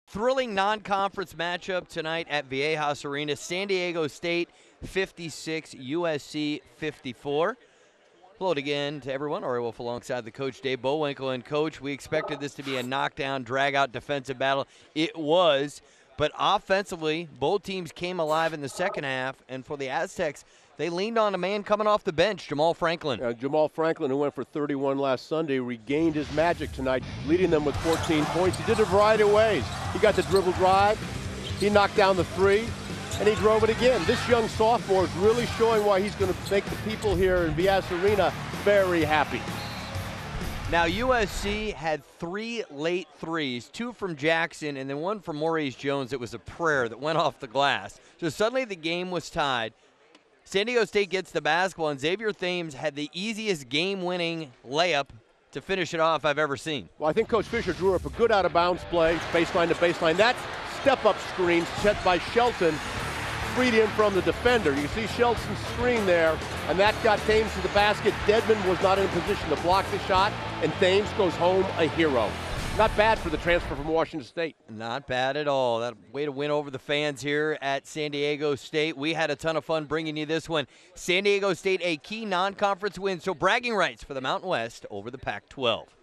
Thrilling non-conference matchup tonight at Viejas Arena. San Diego State 56, USC 54. Hello again to everyone. Ari Wolf alongside the coach, Dave Bowinkle. And, Coach, we expected this to be a knockdown, drag-out defensive battle. It was, but offensively, both teams came alive in the second half. And for the Aztecs, they leaned on a man coming off the bench, Jamal Franklin. Jamal Franklin, who went for 31 last Sunday, regained his magic tonight, leading them with 14 points. He did it a variety of ways. He got the dribble drive, he knocked down the three, and he drove it again. This young sophomore is really showing why he's going to make the people here in Viejas Arena very happy. Now, USC had 3 late threes, 2 from Jackson and then 1 from Maurice Jones. It was a prayer that went off the glass. So suddenly the game was tied. San Diego State gets the basketball, and Xavier Thames had the easiest game-winning layup to finish it off I've ever seen. Well, I think Coach Fisher drew up a good out-of-bounds play, baseline to baseline. That step-up screen set by Shelton freed him from the defender. You can see Shelton's screen there, and that got Thames to the basket. Dedmon was not in a position to block the shot, and Thames goes home a hero. Not bad for the transfer from Washington State. Not bad at all. That way to win over the fans here at San Diego State. We had a ton of fun bringing you this one. San Diego State, a key non-conference win, so bragging rights for the Mountain West over the Pac-12.